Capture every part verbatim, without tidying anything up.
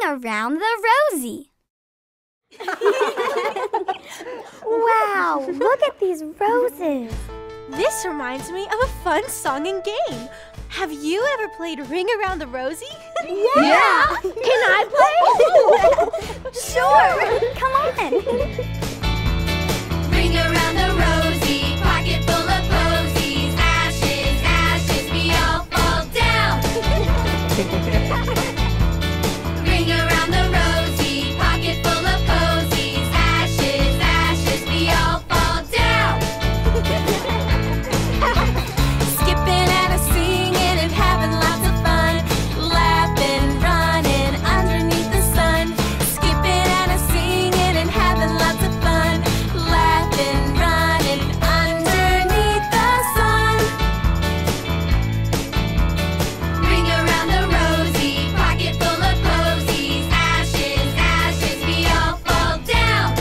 Around the Rosy. Wow, look at these roses. This reminds me of a fun song and game. Have you ever played Ring Around the Rosy? Yeah! yeah. Can I play? Sure! Come on! Ring around the rosy, pocket full of posies. Ashes, ashes, we all fall down. Ring around the rosy, pocket full of posies. Ashes, ashes, we all fall down. Skipping and a singing and having lots of fun. Laughing, running underneath the sun. Skipping and a singing and having lots of fun. Laughing, running underneath the sun. Ring around the rosy, pocket full of posies. Ashes, ashes, we all fall down.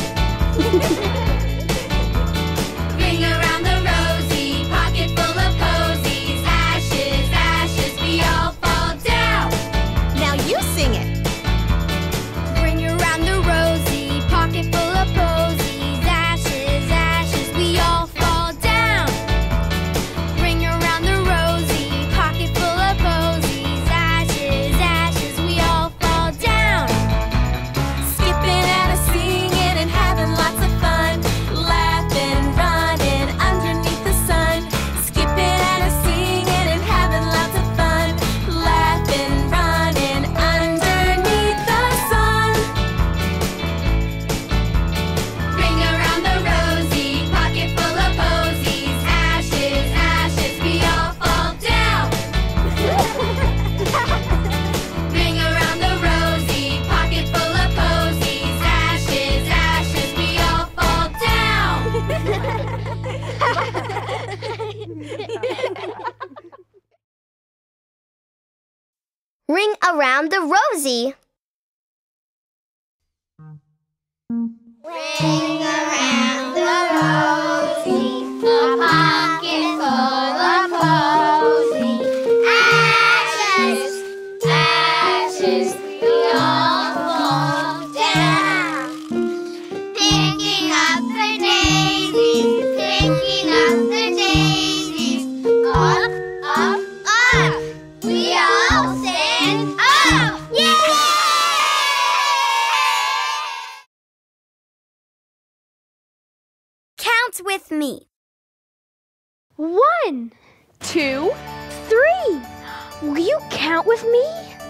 Ring around the rosy, pocket full of posies. Ashes, ashes, we all fall down. Now you sing it. Ring around the rosy, pocket full of posies. Ashes, ashes, we all fall down. Ring around the rosy, pocket full of posies. Ashes, ashes, we all fall down. Skipping and a singing and having lots of fun. Laughing, running underneath the sun. Skipping and a singing and having lots of fun. Laughing, running underneath the sun. Ring around the rosy, pocket full of posies. Ashes, ashes, we all fall down. Ring around the rosy, pocket full of posies. Ashes, ashes, we all fall down. Ring around the rosy. Ring around the rosy, a pocket full of posies. Ashes, ashes, we all fall down. Picking up the daisies, picking up the daisies. Up, up, up, we all stand up. Yay! Count with me. One, two, three. Will you count with me?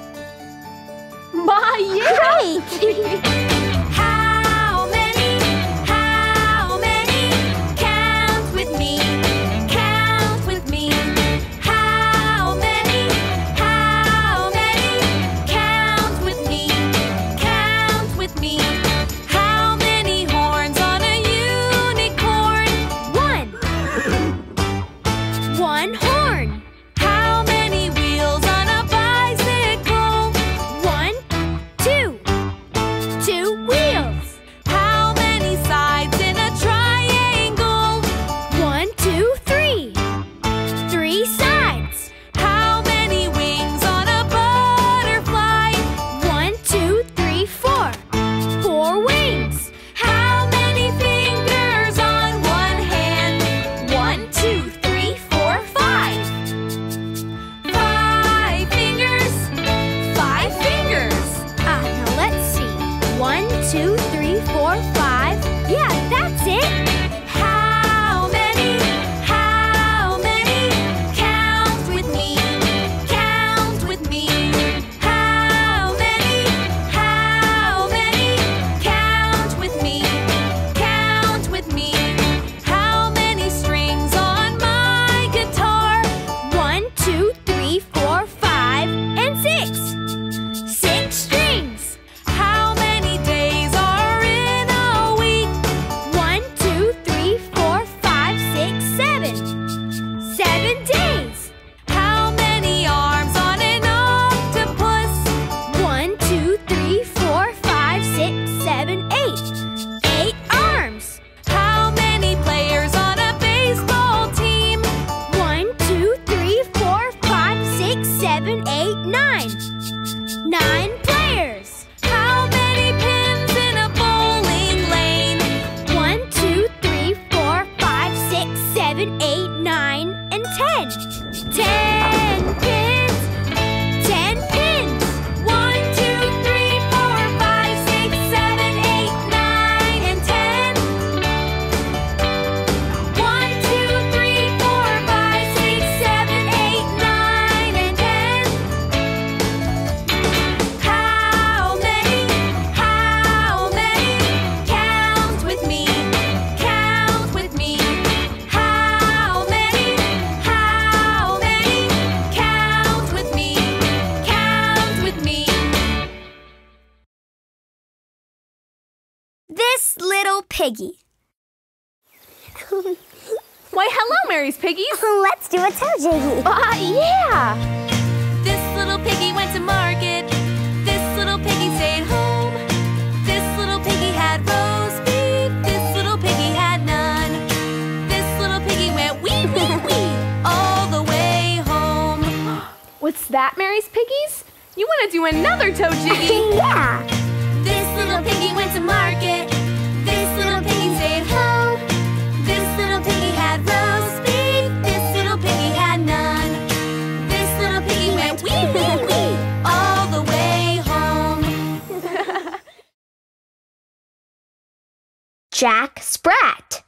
My, yeah! Great! How many, how many? Count with me, count with me. How many, how many? Count with me, count with me. How many horns on a unicorn? One. One horn. How many wheels on a bicycle? One, two. Two wheels. How many sides in a triangle? One, two, three. Three sides. How many wings on a butterfly? One, two, three, four. Four wings. How many fingers on one hand? One, two, three, four, five. Five fingers, five fingers. Ah, now let's see. One, two, three, four, five. Yeah, that's it. How many, how many? Count with me, count with me. How many, how many? Count with me, count with me. How many strings on my guitar? One, two, three, four, five, and six. Six strings. How many days are in a week? One, two, three, four, five, six, seven. Seven days. How many arms on an octopus? One, two, three, four, five, six, seven, eight. Eight arms. How many players on a baseball team? One, two, three, four, five, six, seven, eight, nine. Nine players. How Piggy. Why, hello, Mary's Piggies. Let's do a toe jiggy. Ah, uh, yeah. This little piggy went to market. This little piggy stayed home. This little piggy had roast beef. This little piggy had none. This little piggy went wee, wee, wee all the way home. What's that, Mary's Piggies? You want to do another toe jiggy? Yeah. This little piggy went to market. This little piggy stayed home. This little piggy had roast beef. This little piggy had none. This little piggy went wee, wee, wee all the way home. Jack Sprat.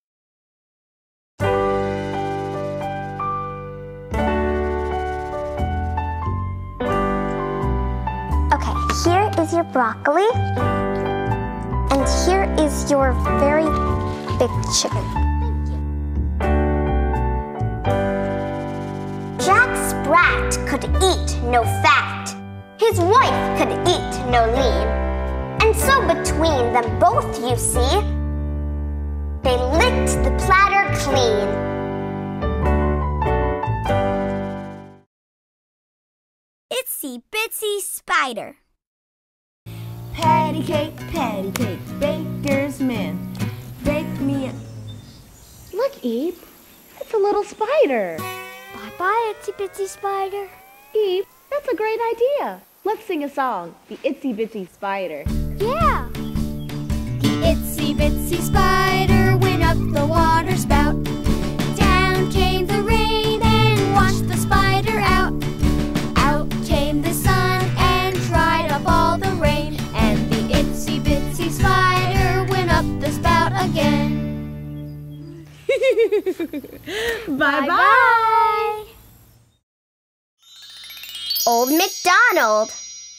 Okay, here is your broccoli, and here is your very big chicken. Jack Sprat could eat no fat. His wife could eat no lean. And so between them both, you see, they licked the platter clean. Itsy Bitsy Spider. Patty cake, patty cake, baker's man, bake me a... Look, Eve. It's a little spider. Bye-bye, Itsy Bitsy Spider. Eve, that's a great idea. Let's sing a song, The Itsy Bitsy Spider. Yeah. The itsy bitsy spider went up the water spout. Down came the rain and washed the spider out. Out came the sun and dried up all the rain. And the itsy bitsy spider went up the spout again. Bye-bye. Old MacDonald.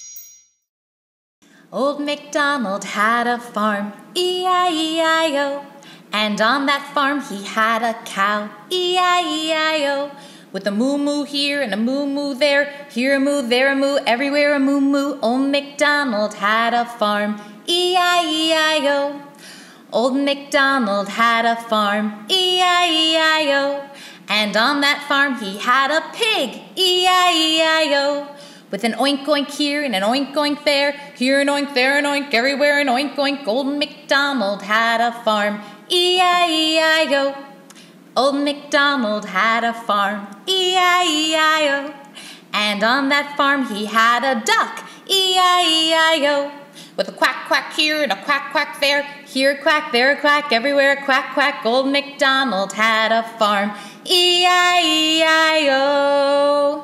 Old MacDonald had a farm, E I E I O. And on that farm he had a cow, E I E I O. With a moo-moo here and a moo-moo there, here a moo, there a moo, everywhere a moo-moo. Old MacDonald had a farm, E I E I O. Old MacDonald had a farm, E I E I O. And on that farm he had a pig, E I E I O. With an oink oink here and an oink oink there, here an oink, there an oink, everywhere an oink oink. Old MacDonald had a farm, E I E I O. Old MacDonald had a farm, E I E I O. And on that farm he had a duck, E I E I O. With a quack quack here and a quack quack there, here a quack, there a quack, everywhere a quack quack. Old MacDonald had a farm, E I E I O.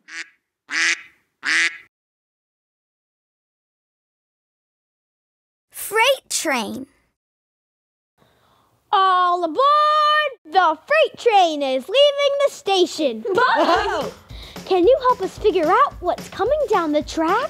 Freight train. All aboard! The freight train is leaving the station. Whoa! Can you help us figure out what's coming down the track?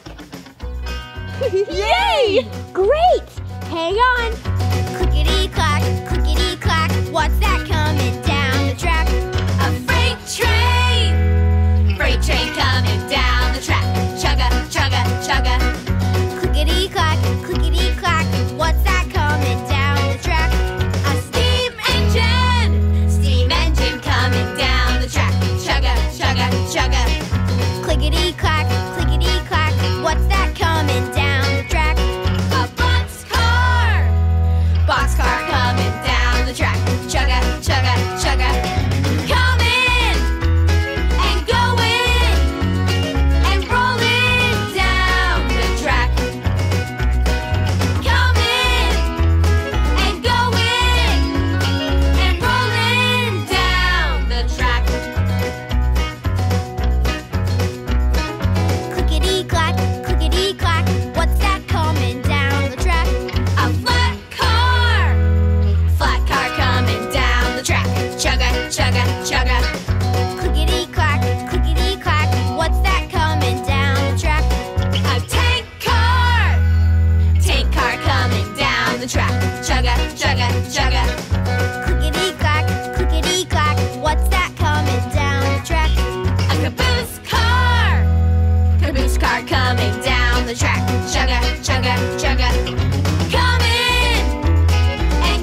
Yay! Great! Hang on. Clickety-clack, clickety-clack, what's that coming down the track? A freight train! Freight train coming down the track. Chugga, chugga, chugga. Clickety-clack, clickety-clack, what's that coming down the track? A steam engine! Steam engine coming down the track. Chugga, chugga, chugga. Clickety-clack, clickety-clack, what's that coming down the track? A boxcar! Boxcar coming down the track. Chugga, chugga, chugga. Coming and going and rolling down the track. Coming and going and rolling down the track. Clickety-clack, clickety-clack, what's that coming down the track? A flat car! Flat car coming down the track. Chugga, chugga, chugga. Clickety-clack, clickety-clack, what's that coming down the track? A tank car! Tank car coming down the track. Chugga, chugga, chugga. Clickety-clack, clickety-clack, what's that coming down the track? A caboose car! Caboose car coming down the track. Chugga, chugga, chugga. Coming and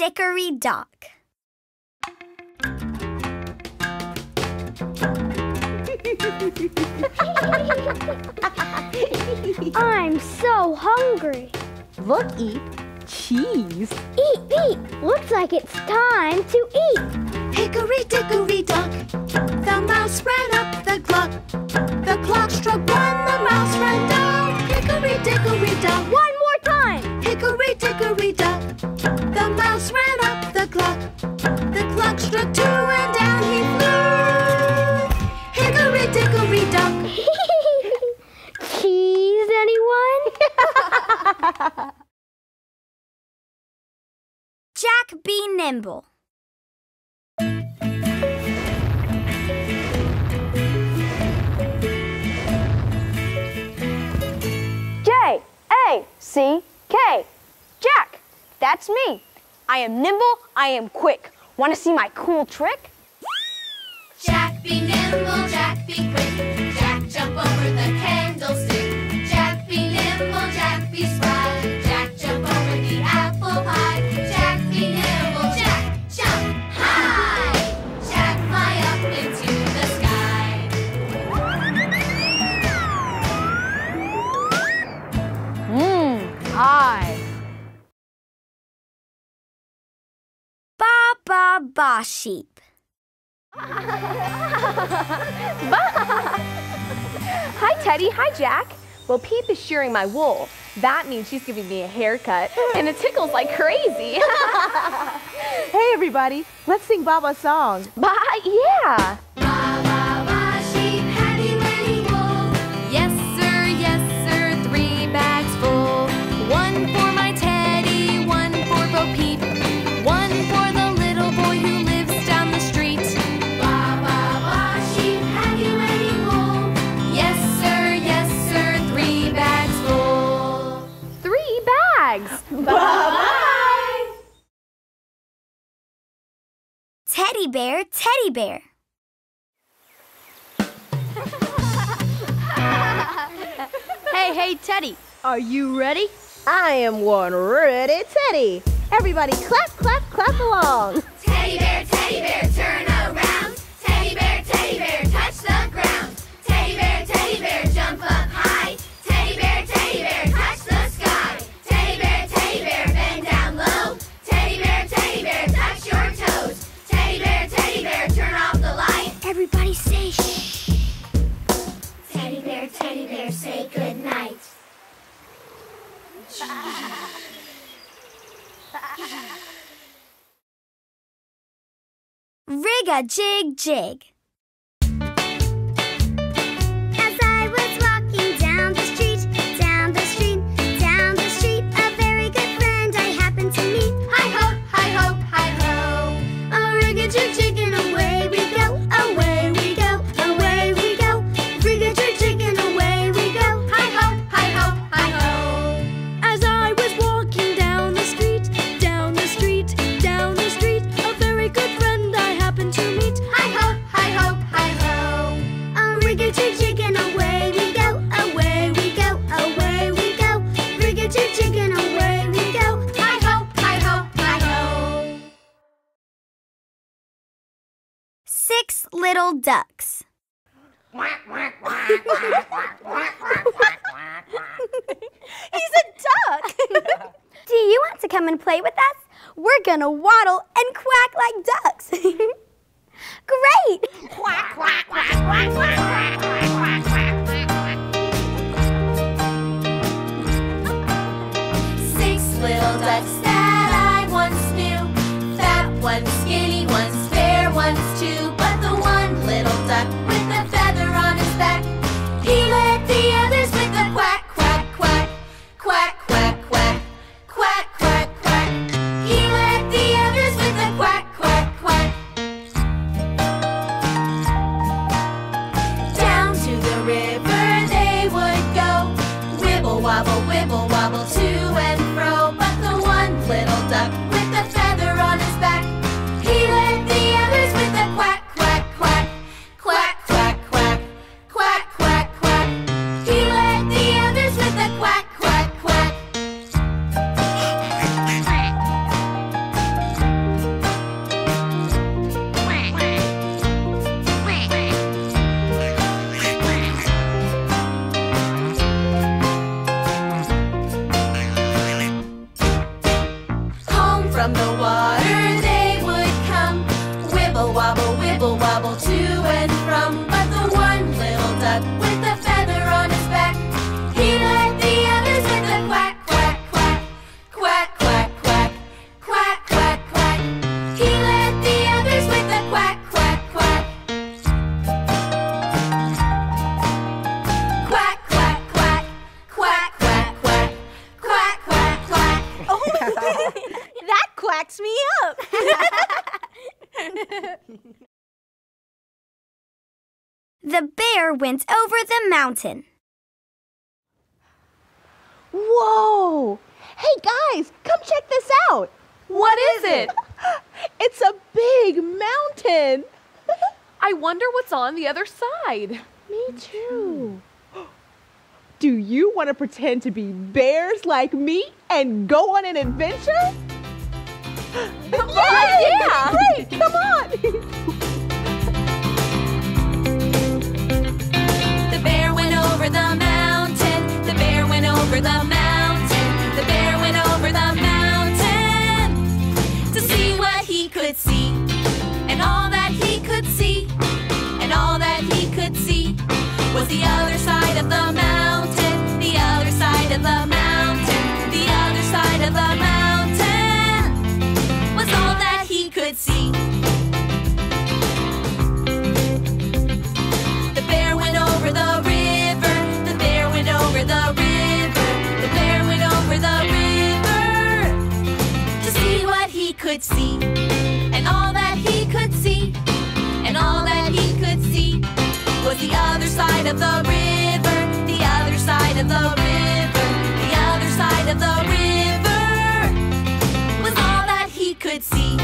Dickory Dock. I'm so hungry. Look, Eep. Cheese. Eat, eat. Looks like it's time to eat. Hickory dickory dock, the mouse ran up the clock. The clock struck one, the mouse ran down. Hickory dickory dock. One more time. Hickory dickory dock, the mouse ran up the clock. The clock struck two and down he flew. Hickory dickory dock. Cheese, anyone? Jack, Be Nimble. J A C K. Jack, that's me. I am nimble, I am quick. Want to see my cool trick? Jack, be nimble, Jack, be quick. Jack, jump over the candlestick. Jack, be nimble, Jack, be spry. Jack, jump over the apple pie. Jack, be nimble, Jack, jump high. Jack, fly up into the sky. Mmm, high. Baa, Baa, Baa Sheep. Hi, Teddy. Hi, Jack. Well, Peep is shearing my wool. That means she's giving me a haircut, and it tickles like crazy. Hey, everybody. Let's sing Baba's song. Baa, yeah. Baa, baa, baa, sheep, hatty, wenny, wool. Yes, sir, yes, sir, three bags full. One for my Teddy, one for Bo Peep, one for the little boy who lives down the street. Baa, baa, baa, sheep, hatty, wenny, wool. Yes, sir, yes, sir, three bags full. Three bags. Bye-bye. Teddy Bear, Teddy Bear. Hey, hey, Teddy. Are you ready? I am one ready Teddy. Everybody clap, clap, clap along. Teddy bear, teddy bear, turn around. Teddy bear, teddy bear, touch the ground. Teddy bear, teddy bear, jump up high. Teddy bear, teddy bear, touch the sky. Teddy bear, teddy bear, bend down low. Teddy bear, teddy bear, touch your toes. Teddy bear, teddy bear, turn off the light. Everybody say shh. Teddy bear, teddy bear, say good night. Rig-a-Jig-Jig. As I was walking down the street, down the street, down the street, a very good friend I happened to meet. Hi-ho, hi-ho, hi-ho. A rig-a-jig-jig and away we go, away we go, away we go. Rig-a-jig-jig and away we go. Hi-ho, hi-ho, hi-ho. As I was walking down the street, down the street, down the street, a very good friend I happened to meet. Hi-ho, hi-ho, hi-ho. A rig-a-jig-jig and away we go, away we go, away we go. Rig-a-jig-jig and away we go. Hi-ho, hi-ho, hi-ho. Six little ducks. He's a duck. Do you want to come and play with us? We're gonna waddle and quack like ducks. Great! Quack, quack, quack, quack, quack, quack, quack, quack, quack. Six little ducks that I once knew. Fat one's skinny, one's fair, one's two. But the one little duck with the feather on his back, he led the others with a quack, quack, quack. Quack, quack, quack. Quack, quack, quack. He led the others with a quack, quack, quack. Down to the river they would go. Wibble, wobble, wibble, wobble to and fro. But the one little duck with the feather on his back, he led the others with a quack, quack. The bear went over the mountain. Whoa! Hey guys, come check this out. What is it? It's a big mountain. I wonder what's on the other side. Me too. Do you want to pretend to be bears like me and go on an adventure? Yeah, yeah. Great, come on. The bear went over the mountain. The bear went over the mountain. The bear went over the mountain to see what he could see. And all that he could see, and all that he could see was the other side of the mountain, the other side of the mountain, the other side of the mountain was all that he could see. The bear went over the river, the bear went over the river, the bear went over the river to see what he could see. And all that he could see, and all that he could see was the other side of the river, the other side of the river, the other side of the river was all that he could see.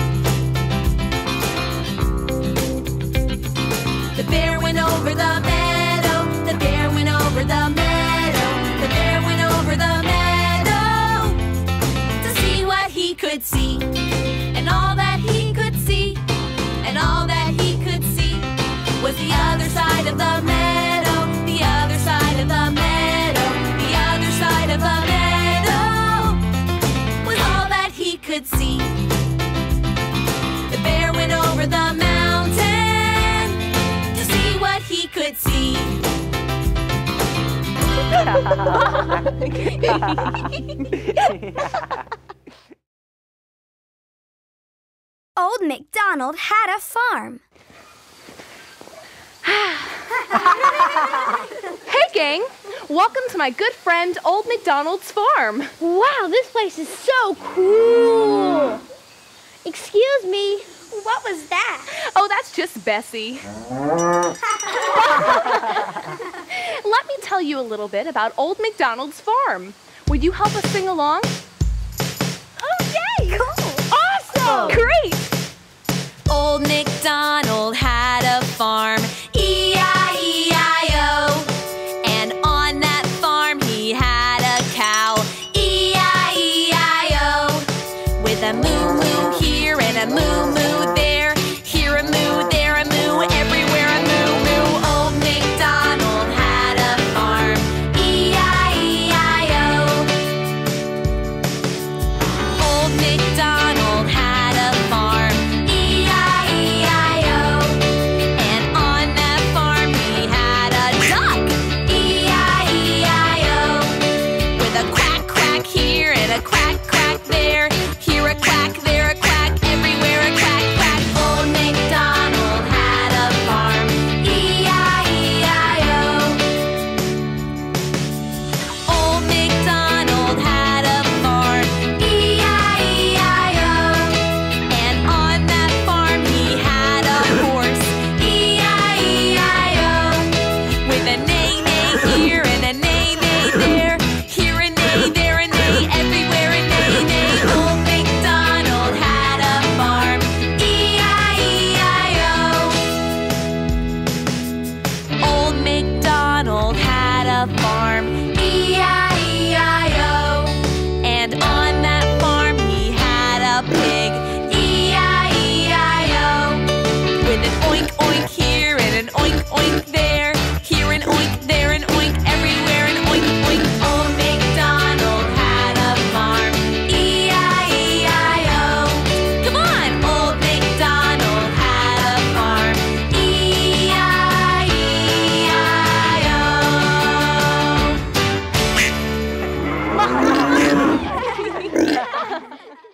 The bear went over the meadow, the bear went over the meadow, the bear went over the meadow to see what he could see. And all that he could see, and all that he could see was the other side of the meadow, the other side of the meadow, the other side of the meadow was all that he could see. The bear went over the mountain to see what he could see. Old MacDonald had a farm. Hey gang, welcome to my good friend Old MacDonald's farm. Wow, this place is so cool. Excuse me. What was that? Oh, that's just Bessie. Let me tell you a little bit about Old MacDonald's farm. Would you help us sing along? Okay, cool. Awesome! Great! Old MacDonald had a farm, E I E I O. And on that farm he had a cow, E I E I O. With a moo moo here and a moo moo there, here a moo, there a moo, everywhere a moo moo. Old MacDonald had a farm, E I E I O. Old MacDonald had a farm, E I E I O. And on that farm he had a duck, E I E I O. With a quack quack here and a quack quack there, here a quack, there a quack, everywhere a quack quack. Old MacDonald had a farm, E I E I O. Old MacDonald had a farm, E I E I O. And on that farm he had a horse, E I E I O. With a neigh neigh here and a neigh neigh there, here a neigh, there a neigh, everywhere a neigh neigh. Old MacDonald had a farm, E I E I O. Old MacDonald had a farm, E I E I O. And on that farm he had a pig, E I E I O. With an oink oink here and an oink oink there, here an oink, there an oink, everywhere an oink oink. Old MacDonald had a farm, E I E I O. Come on! Old MacDonald had a farm, E I E I O.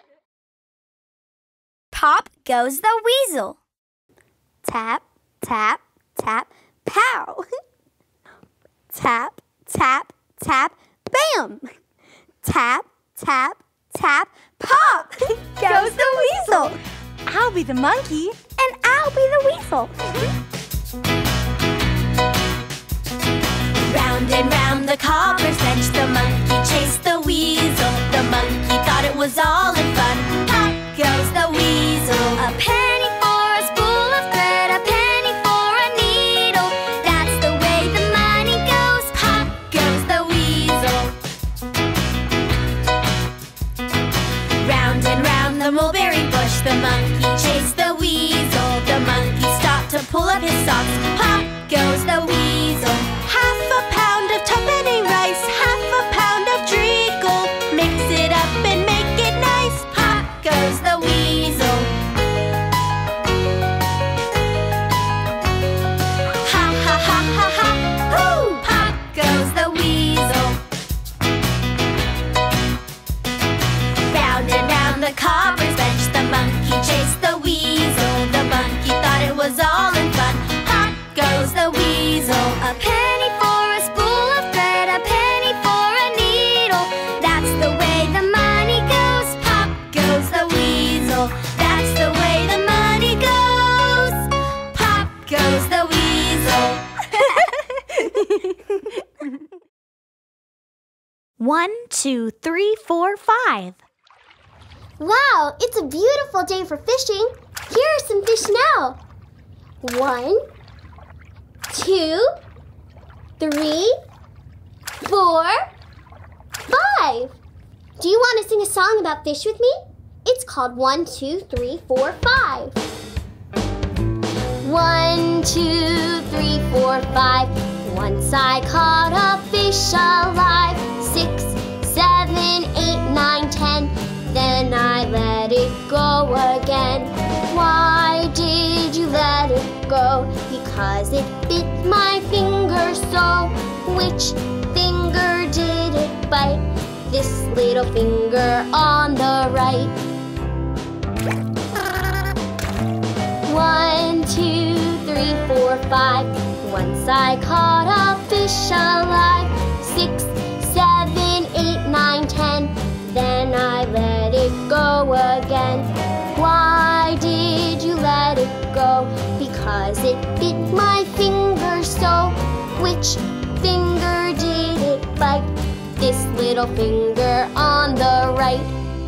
Pop goes the weasel. Tap, tap, tap, pow. Tap, tap, tap, bam. Tap, tap, tap, pop. Goes the weasel. I'll be the monkey. And I'll be the weasel. Round and round the cobbler's bench, the monkey chased the weasel. The monkey thought it was all in fun. Pop goes the weasel. A penny for a spool of thread, a penny for a needle. That's the way the money goes. Pop goes the weasel. Round and round the mulberry bush, the monkey chased the weasel. The monkey stopped to pull up his socks. Pop goes the weasel. Half a pound of tuppenny rice, half a pound of treacle. Mix it up and make it nice. Pop goes the weasel. Ha ha ha ha ha. Hoo! Pop goes the weasel. Round and round the cobbler's bench, the monkey chased the weasel. The monkey thought it was all in fun. Pop goes the weasel. A penny for a spool of thread, a penny for a needle. That's the way the money goes. Pop goes the weasel. That's the way the money goes. Pop goes the weasel. One, two, three, four, five. Wow, it's a beautiful day for fishing. Here are some fish now. One, two, three, four, five. Do you want to sing a song about fish with me? It's called One, Two, Three, Four, Five. One, two, three, four, five. Once I caught a fish alive. Six, seven, eight, nine, ten. Then I let it go again. Why did you let it go? Because it bit my finger so. Which finger did it bite? This little finger on the right. One, two, three, four, five. Once I caught a fish alive. Six, seven, eight, nine, ten. Then I let it go again. Why did you let it go? Because it bit my finger so. Which finger did it bite? This little finger on the right.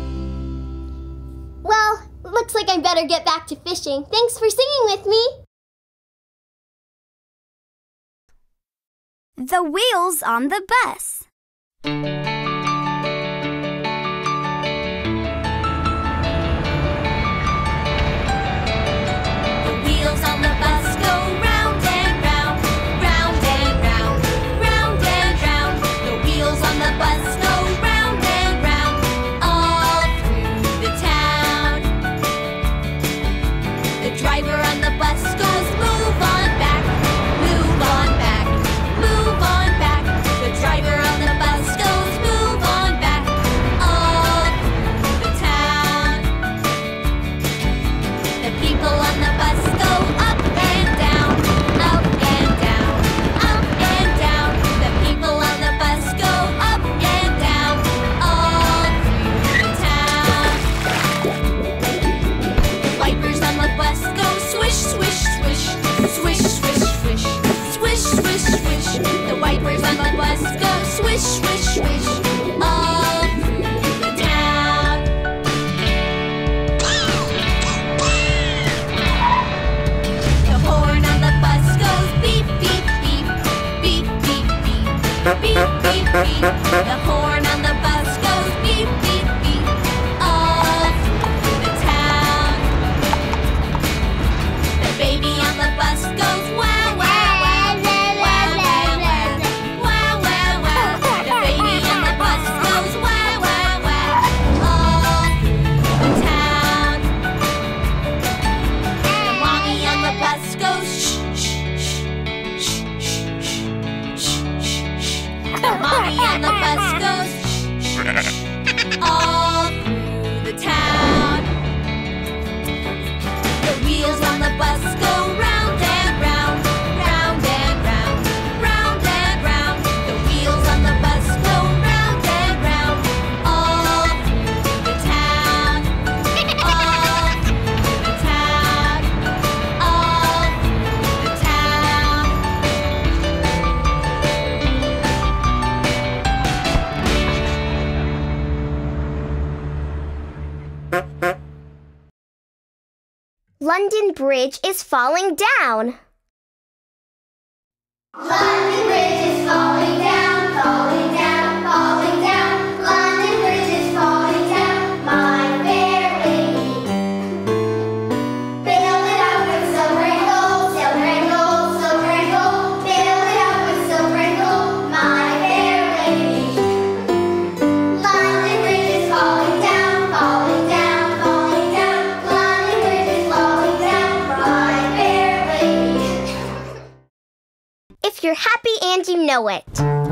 Well, looks like I better get back to fishing. Thanks for singing with me. The wheels on the bus. The horn on the bus goes beep, beep, beep, all through the town. The baby on the bus goes wow, wow, wow, wow, wow, wow, wow, wow, wow. The London Bridge is falling down. London Bridge is falling down, falling down, falling down. London Bridge is falling down, my fair lady. Build it up with silver and gold, silver and gold, silver and gold. Build it up with silver and gold, my fair lady. London Bridge is falling down, falling down, falling down. London Bridge is falling down, my fair lady. If you're happy and you know it.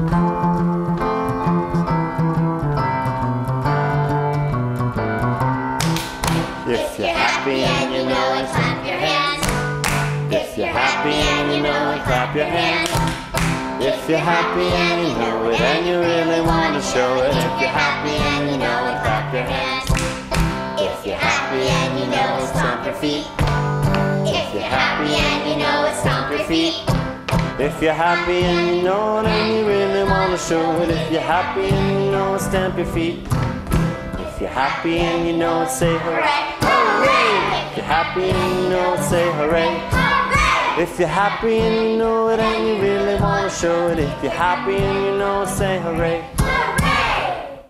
If you're happy and you know it, clap your hands. If you're happy and you know it, clap your hands. If you're happy and you know it and you really want to show it. If you're happy and you know it, clap your hands. If you're happy and you know it, stomp your feet. If you're happy and you know it, stomp your feet. If you're happy and you know it and you really want to show it. If you're happy and you know it, stamp your feet. If you're happy and you know it, say hooray. Hooray! If you're happy and you know it, say hooray. Hooray! If you're happy and you know it and you really want to show it. If you're happy and you know it, say hooray. Hooray!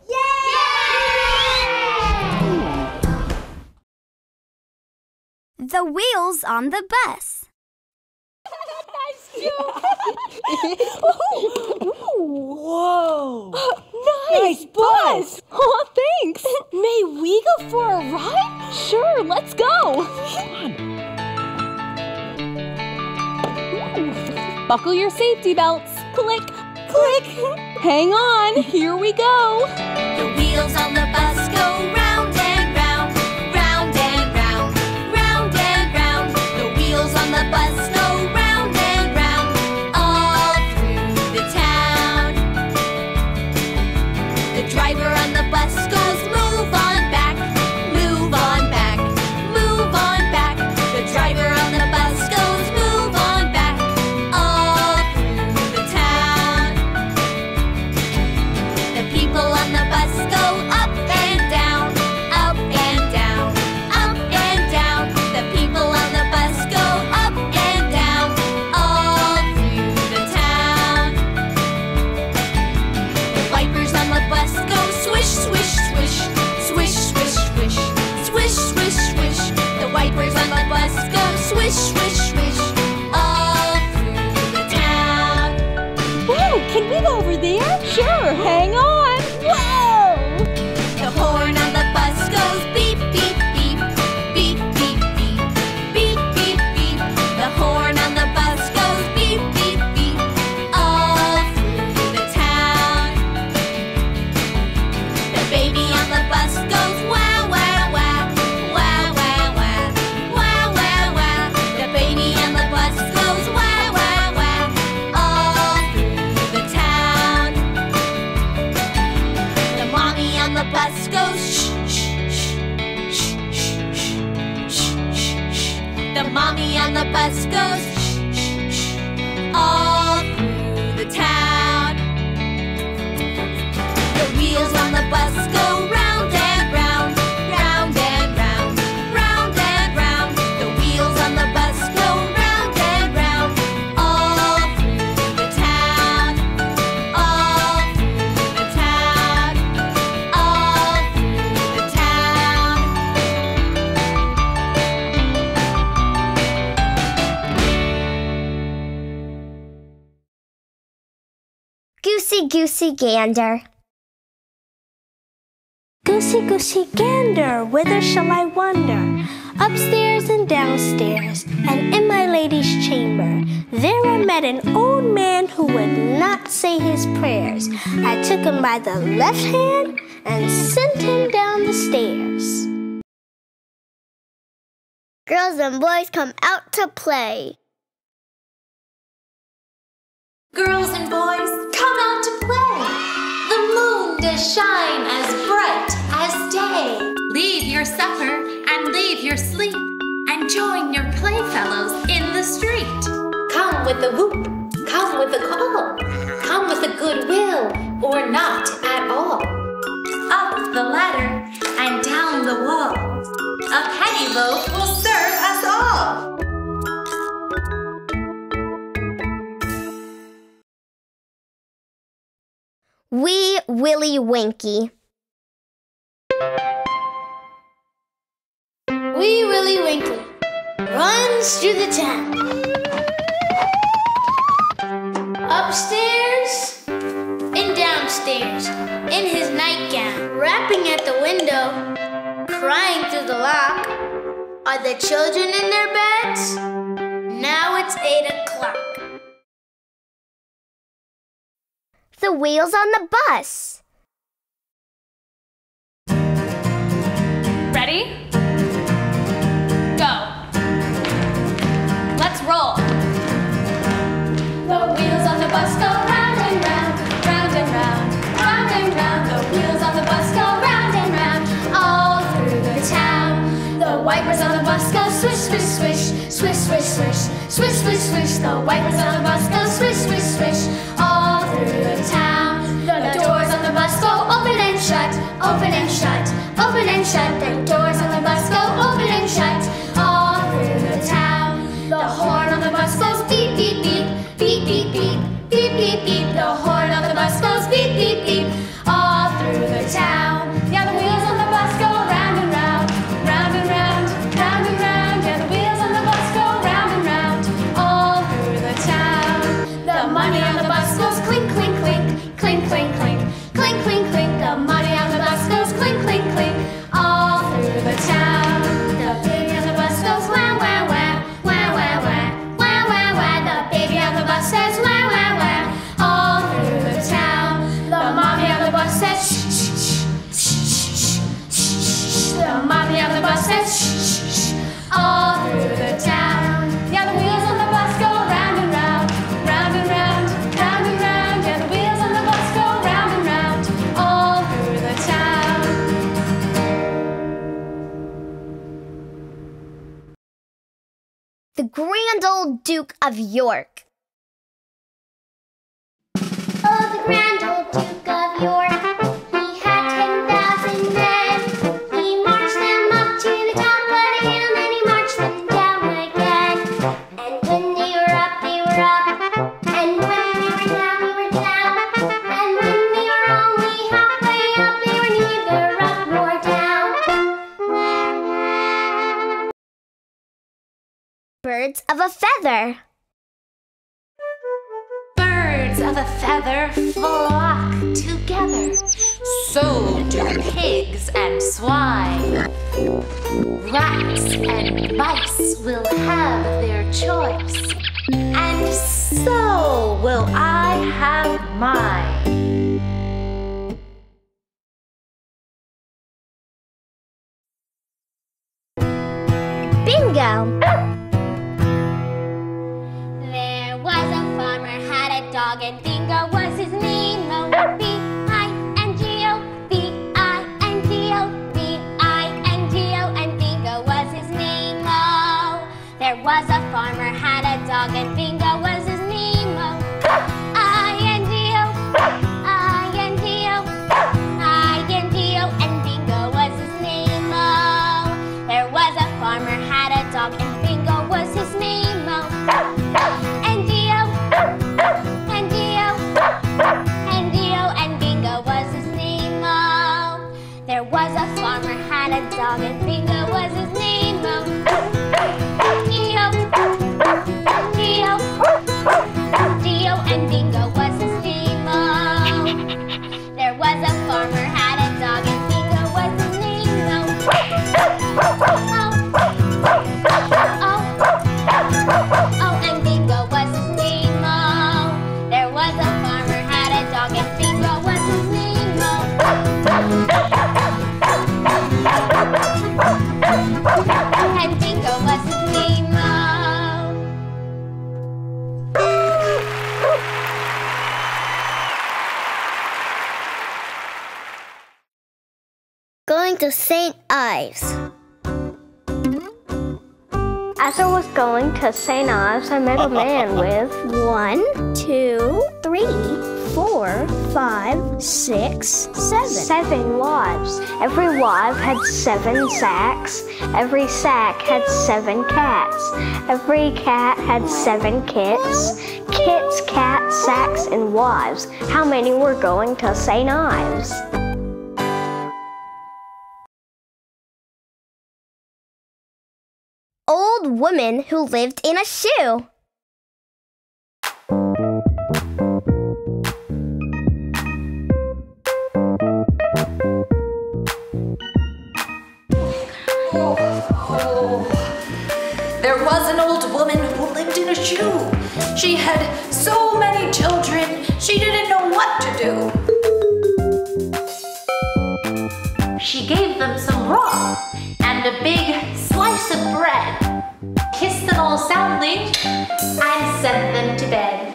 Yay! The wheels on the bus. Whoa! Nice, nice bus! Oh, thanks! May we go for a ride? Sure, let's go. Buckle your safety belts. Click, click. Hang on, here we go. The wheels on the bus go round and round, round and round, round and round. The wheels on the bus go round and round, all through the town. The driver on the bus goes move on back, move on back, move on back. The driver on the bus goes move on back, all through the town. The people on the bus go up and down, up and down, up and down. The people on the bus go up and down, all through the town. The wipers on the bus go swish, swish, swish, swish, swish, swish, swish, swish, swish. The wipers on the bus go swish, swish, swish, all through the town. Whoa, can we go over there? Sure, hang on. Whoa! The horn on the bus goes beep, beep, beep, beep, beep, beep, beep, beep, beep. The horn on the bus goes beep, beep, beep, all through the town. The baby on the bus goes wow, wow, wow, wow, wow, wow, wow, wow, wow. The baby on the bus goes wow, wow, wow, all through the town. The mommy on the bus goes shh, shh, shh, shh, shh, shh, shh, shh. The mommy on the bus goes shh, shh, shh, all through the town. The wheels on the bus go round and round, round and round, round and round. The wheels on the bus go round and round, all through the town, all through the town, all through the town. Goosey, goosey, gander. Goosey, goosey, gander, whither shall I wander? Upstairs and downstairs, and in my lady's chamber. There I met an old man who would not say his prayers. I took him by the left hand and sent him down the stairs. Girls and boys come out to play. Girls and boys, come out to play. The moon does shine as bright as day. Leave your supper and leave your sleep and join your playfellows in the street. Come with a whoop, come with a call, come with a good will or not at all. Up the ladder and down the wall, a penny loaf will serve us all. Wee Willie Winkie. Wee Willie Winkie runs through the town. Upstairs and downstairs in his nightgown, rapping at the window, crying through the lock. Are the children in their beds? Now it's eight o'clock. The wheels on the bus. Ready? Go. Let's roll. The wheels on the bus go round and round, round and round, round and round. The wheels on the bus go round and round, all through the town. The wipers on the bus go swish, swish, swish, swish, swish, swish, swish, swish, swish. The wipers on the bus go swish, swish, swish, all through the town. The doors on the bus go open and shut, open and shut, open and shut. The doors on the bus go open and shut, all through the town. The horn on the bus goes beep, beep, beep, beep, beep, beep, beep, beep, beep. The horn on the bus goes beep, beep, beep, all through the town. Yeah, the wheels on the bus go round and round, round and round, round and round. Yeah, the wheels on the bus go round and round, all through the town. The money on the bus goes clink, clink, clink, clink, clink, clink, clink, clink, clink. The money on the bus goes clink, clink, clink, all through the town. The baby on the bus goes wah, wah, wah, wah, wah, wah, wah, wah, wah. The baby on the bus says wah, wah, wah, all through the town. The mommy on the bus says shh, shh, shh, shh, shh, shh. The mommy on the bus says shh, shh, shh, all through the town. Yeah, the wheels on the bus go round and round, round and round, round and round. Yeah, the wheels on the bus go round and round, all through the town. The Grand Old Duke of York. Oh, the grand old Duke of York, he had ten thousand men. He marched them up to the top of the hill, and he marched them down again. And when they were up, they were up, and when they were down, they were down. And when they were only halfway up, they were neither up nor down. Birds of a feather. Birds of a feather flock together. So do pigs and swine. Rats and mice will have their choice, and so will I have mine. Bingo. There was a farmer had a dog, and Bingo was his name. Oh, B I N G O, B I N G O, B I N G O, and Bingo was his name. Oh, there was a farmer had a dog, and Bingo was his name. Oh, I N G O, I N G O, I N G O, and Bingo was his name. Oh, there was a farmer had a dog, and Bingo was his name. Oh, N G O, N G O, N G O, and Bingo was his name. Oh, there was a farmer had a dog, and Bingo was his name. Oh, G O, G O, G O, and Bingo was his name. Oh, there was a farmer had a dog, and Bingo was his name. Oh, oh, oh, oh, and Bingo was his name. Oh, there was a farmer had a dog, and Bingo was his name. Oh, and Bingo was his name. Oh. Going to Saint Ives. As I was going to Saint Ives, I met a man with One, two, three, four, five, six, seven. Seven wives. Every wife had seven sacks. Every sack had seven cats. Every cat had seven kits. Kits, cats, sacks, and wives. How many were going to say knives? Old woman who lived in a shoe. There was an old woman who lived in a shoe. She had so many children, she didn't know what to do. She gave them some raw and a big slice of bread, kissed them all soundly, and sent them to bed.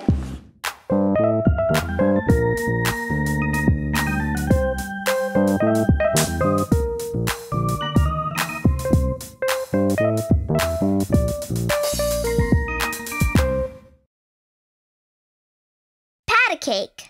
Patty cake.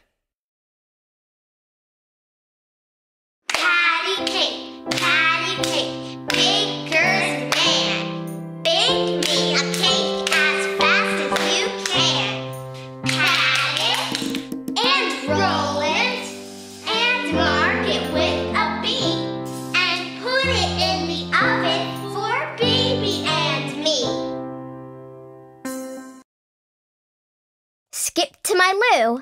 Patty cake, patty cake, baker's man. Bake me a cake as fast as you can. Pat it and roll it and mark it with a B and put it in the oven for baby and me. Skip to my loo.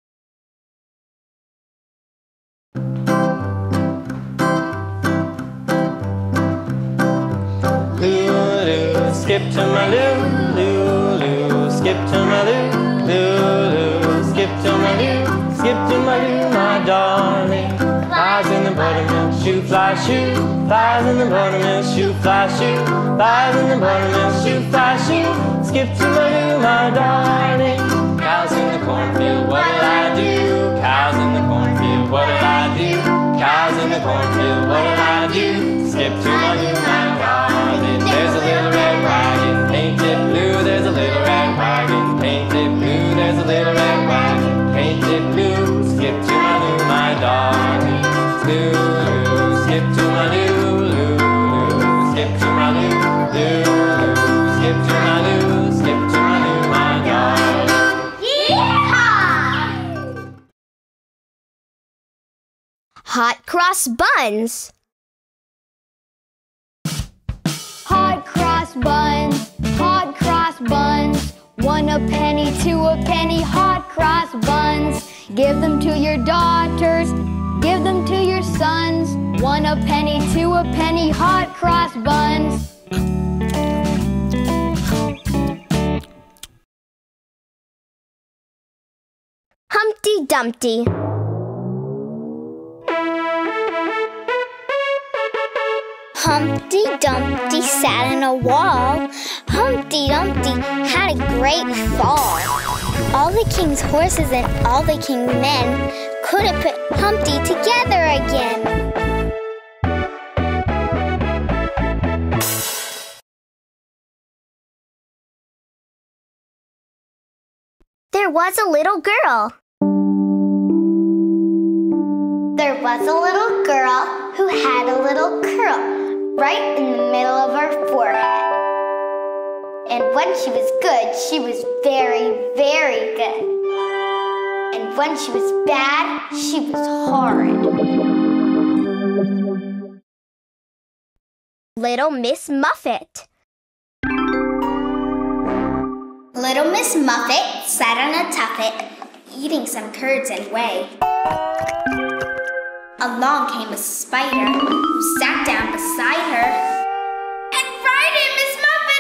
Skip to my loo, loo, loo. Skip to my loo, loo, loo. Skip to my loo, skip to my loo, my darling. Flies in the buttermilk, shoe fly shoe. Flies in the buttermilk, shoe fly shoe. Flies in the buttermilk, shoe fly shoe. Skip to my loo, my darling. Cows in the cornfield, what'll I do? Cows in the cornfield, what'll I do? Cows in the cornfield, what'll I do? Skip to my loo, my darling. There's a little red wagon, painted blue. There's a little red wagon, painted blue. There's a little red wagon, painted blue. Skip to my loo, my darling. Loo, loo. Skip to my loo, loo, loo. Skip to my loo, loo, loo. Skip to my loo, skip to my loo, my darling. Yeehaw! Hot cross buns. Hot cross buns, hot cross buns. One a penny, two a penny, hot cross buns. Give them to your daughters, give them to your sons. One a penny, two a penny, hot cross buns. Humpty Dumpty. Humpty Dumpty sat on a wall. Humpty Dumpty had a great fall. All the king's horses and all the king's men couldn't put Humpty together again. There was a little girl. There was a little girl who had a little curl right in the middle of her forehead. And when she was good, she was very, very good. And when she was bad, she was horrid. Little Miss Muffet. Little Miss Muffet sat on a tuffet, eating some curds and whey. Along came a spider, who sat down beside her and frightened Miss Muffet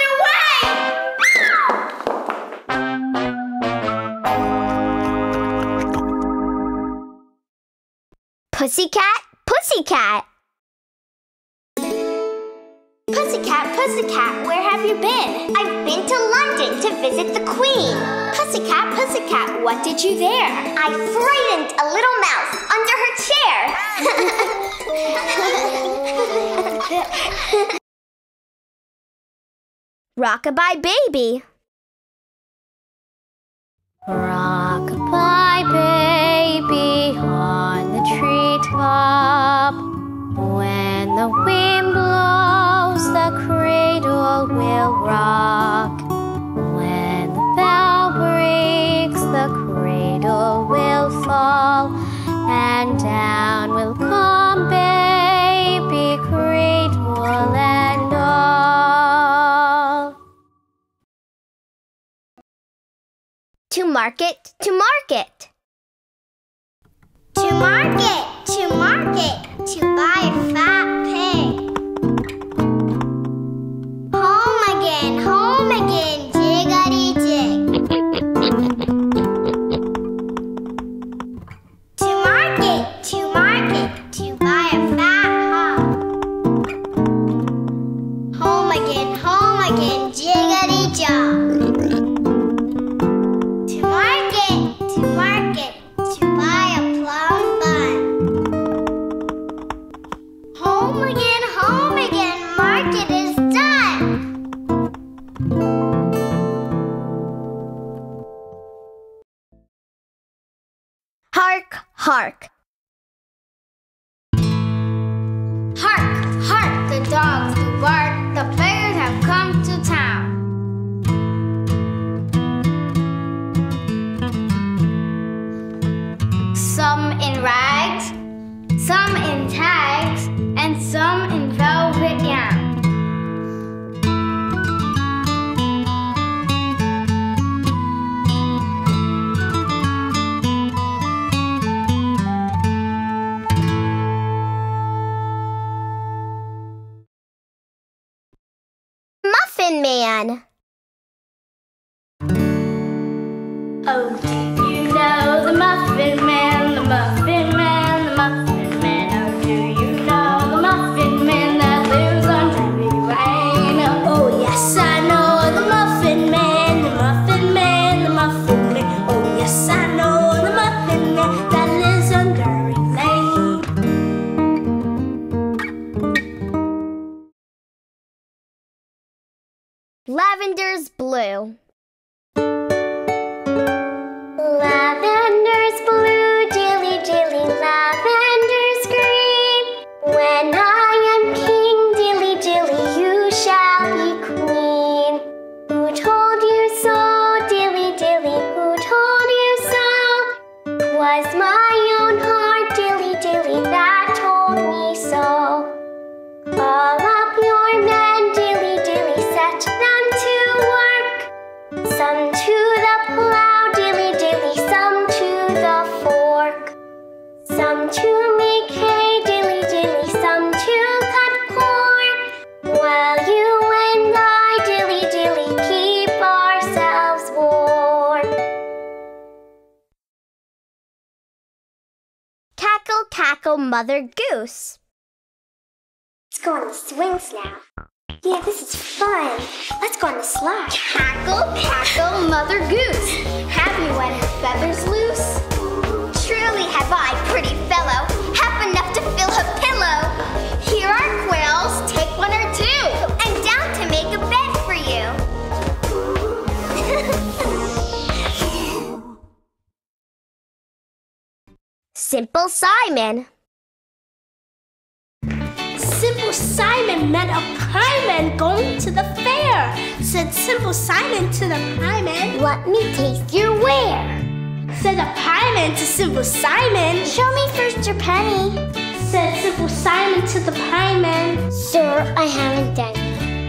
away! Pussycat, Pussycat. Pussycat, Pussycat, where have you been? I've been to London to visit the Queen. Pussycat, Pussycat, what did you there? I frightened a little mouse under her chair. Rockabye Baby. Rock-a-bye the wind blows, the cradle will rock. When the bell breaks, the cradle will fall, and down will come baby cradle and all. To market, to market. To market, to market, to buy a fat pig. Home again, home again, jig-a-dee-jig. To market, to market, to buy a fat hog. Home again, home again, jig-a-dee-jog. To market, to market, to buy a plum bun. Home again, home again, market is done. Hark, hark. Hark, hark, the dogs do bark, the bears have come to town. Some in rags, some in tags, and some in velvet gown. Muffin Man. Oh, do you know the Muffin Man, the Muffin Man, the Muffin Man? Oh, do you know the Muffin Man that lives on Drury Lane? Oh, yes, I know the Muffin Man, the Muffin Man, the Muffin Man. Oh, yes, I know the Muffin Man that lives on Drury Lane. Lavender's blue. Lavender's blue, dilly dilly, lavender's green. When I am king, dilly dilly, you shall be queen. Who told you so, dilly dilly, who told you so? 'Twas my own heart, dilly dilly, that told me so. Call up your men, dilly dilly, set them to work. Some to the plow, dilly dilly, some to the fork. Some to make hay, dilly dilly, some to cut corn. While you and I, dilly dilly, keep ourselves warm. Cackle, cackle, Mother Goose. Let's go on the swings now. Yeah, this is fun. Let's go on the slide. Cackle, cackle, Mother Goose. Have you when her feathers loose? Truly have I, pretty fellow, half enough to fill a pillow. Here are quills, take one or two, and down to make a bed for you. Simple Simon. Simple Simon met a pieman going to the fair. Said Simple Simon to the pieman, Let me taste your ware. said the pieman to Simple Simon, Show me first your penny. said Simple Simon to the pieman, Sir, I haven't any.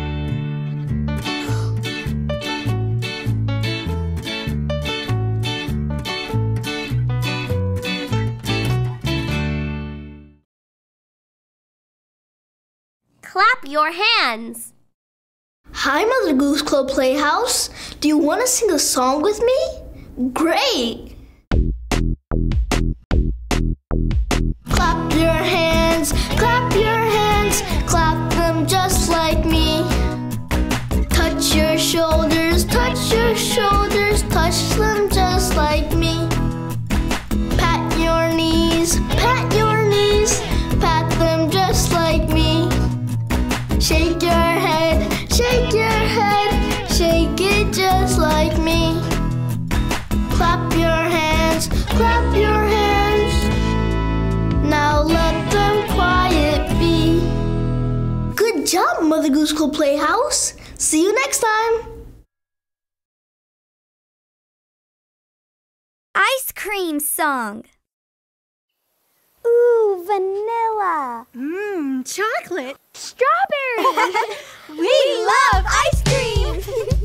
Clap your hands. Hi, Mother Goose Club Playhouse. Do you want to sing a song with me? Great! Clap your hands, clap your hands, clap them just like me. Touch your shoulders, touch your shoulders, touch them just like me. Pat your knees, pat your knees, pat them just like me. Shake your head, shake your head, shake it just like me. Clap your hands, clap your hands. Now let them quiet be. Mother Goose Club Playhouse. See you next time. Ice cream song. Ooh, vanilla. Mmm, chocolate. Strawberry. We love ice cream.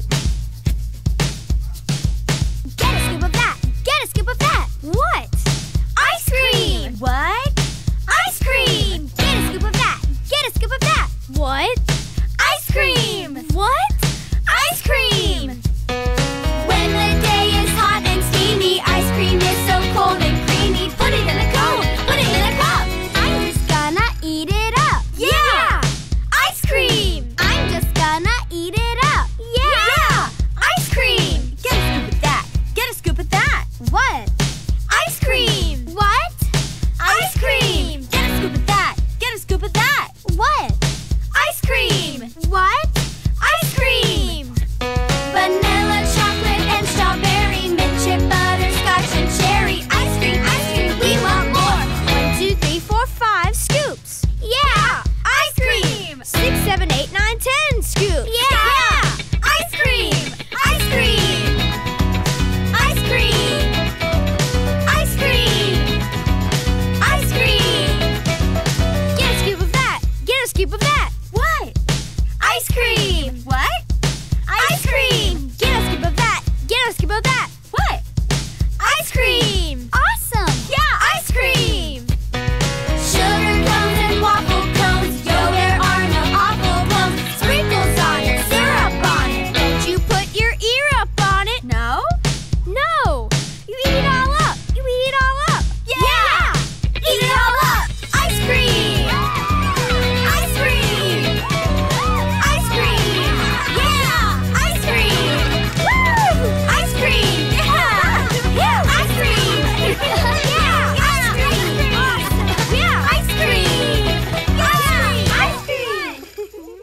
Get a scoop of that. Get a scoop of that. What? Ice cream. What? Ice cream. Get a scoop of that. Get a scoop of that. What? Ice cream. What? Ice cream. When the day is hot and steamy, ice cream is so cold and creamy. Put it in a cone, put it in a cup. I'm just gonna eat it up. Yeah! Ice cream! I'm just gonna eat it up. Yeah. Yeah! Ice cream! Get a scoop of that. Get a scoop of that. What? Ice cream! What? Ice cream! Get a scoop of that. Get a scoop of that. What? Ice cream! What? Ice cream! Vanilla, chocolate, and strawberry, mint chip, butterscotch, and cherry. Ice cream, ice cream, we want more. One, two, three, four, five scoops. Yeah! Ice cream! Six, seven, eight, nine, ten scoops. Yeah! Ice cream! Ice cream! Ice cream! Ice cream! Ice cream! Get a scoop of that. Get a scoop of that. What? Ice cream! What? Ice cream! Get a scoop of that. Get a scoop of that. What? Ice cream! Awesome. Yeah, ice cream! Sugar cones and waffle cones. Yo, there are no awful bones. Sprinkles on it, syrup on it. Don't you put your ear up on it. No? No. You eat it all up. You eat it all up. Yeah! Eat it all up! Ice cream! Ice cream! Ice cream! Yeah! Ice cream! Woo! Ice cream! Yeah! Yeah! Ice cream! Yeah! Ice cream! Awesome! Yeah! Ice cream! Yeah! Ice cream!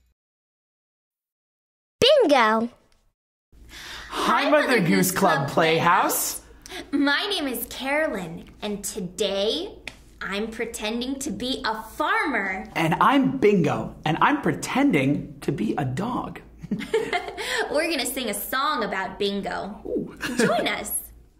Bingo. Hi, Mother Goose Club Playhouse. My name is Carolyn, and today I'm pretending to be a farmer. And I'm Bingo, and I'm pretending to be a dog. We're gonna sing a song about Bingo. Join us.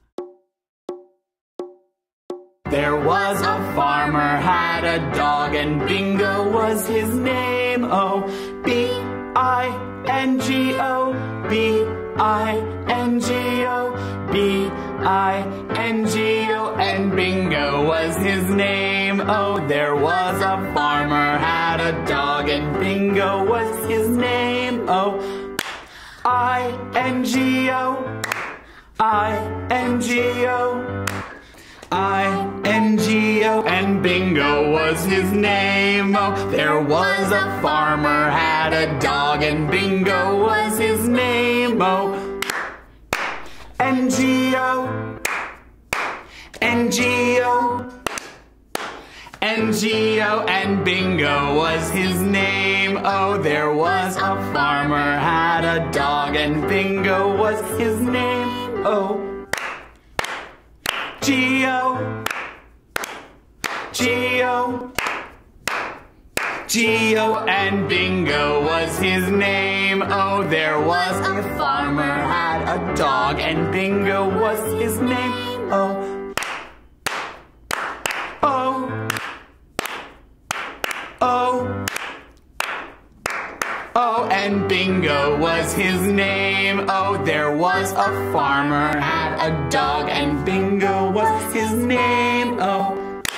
There was a farmer, had a dog, and Bingo was his name. Oh, B I N G O, B I N G O, B I N G O, and Bingo was his name. Oh, there was a farmer, had a dog, and Bingo was his name. Oh, I N G O, I N G O, I N G O, and Bingo was his name. Oh, there was a farmer, had a dog, and Bingo was his name. Oh, N G O, N G O, N G O, and Bingo was his name. Oh, there was a farmer, had a dog, and Bingo was his name. Oh, G O, G O, G O, and Bingo was his name. Oh, there was a farmer, had a dog, and Bingo was his name. Oh, oh, oh, oh, and Bingo was his name. Oh, there was a farmer, had a dog, and Bingo was his name. Oh,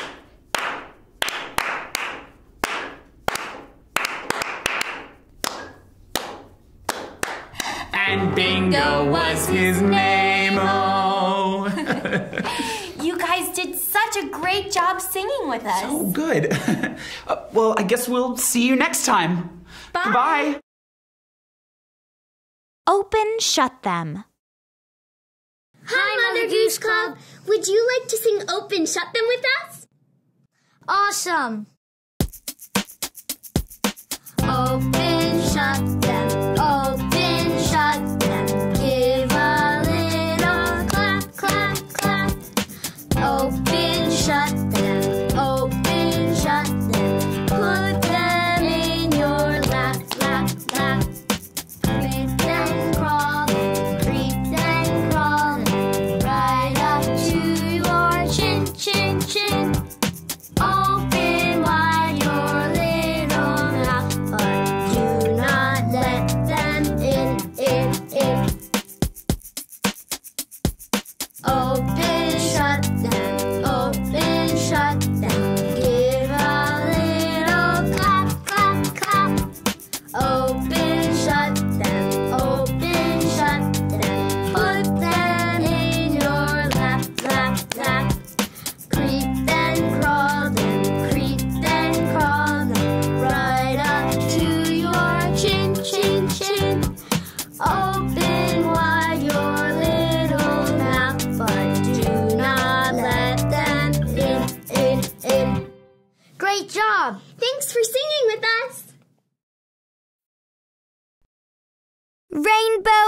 and Bingo was his name. Oh. You guys did such a great job singing with us. So good. uh, well, I guess we'll see you next time. Bye. Goodbye. Open, shut them. Hi, Mother Goose Club. Would you like to sing Open Shut Them with us? Awesome. Open, shut them. Open, shut them. Give a little clap, clap, clap. Open, shut them. Open, shut them. Put them in your lap.